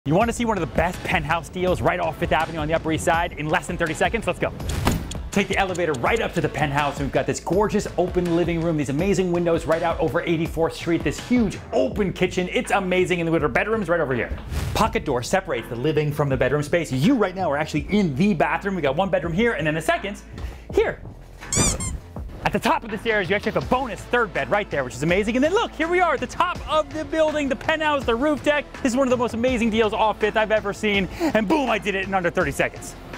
You want to see one of the best penthouse deals right off Fifth Avenue on the Upper East Side in less than 30 seconds? Let's go. Take the elevator right up to the penthouse, and we've got this gorgeous open living room, these amazing windows right out over 84th Street, this huge open kitchen. It's amazing, and with our bedrooms right over here. Pocket door separates the living from the bedroom space. You right now are actually in the bathroom. We got one bedroom here, and then the second here. At the top of the stairs, you actually have a bonus third bed right there, which is amazing. And then look, here we are at the top of the building, the penthouse, the roof deck. This is one of the most amazing deals off Fifth I've ever seen. And boom, I did it in under 30 seconds.